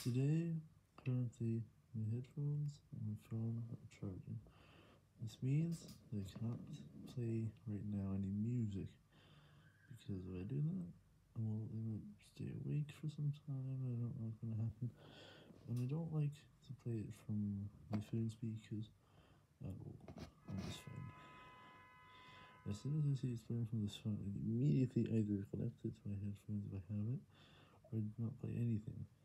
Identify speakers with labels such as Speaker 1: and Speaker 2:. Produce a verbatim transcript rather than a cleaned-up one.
Speaker 1: Today, currently, my headphones and my phone are charging. This means that I cannot play right now any music, because if I do that, I will either stay awake for some time, I don't know what's going to happen, and I don't like to play it from my phone speakers at all on this phone. As soon as I see it's playing from this phone, I immediately either connect it to my headphones if I have it, or not play anything.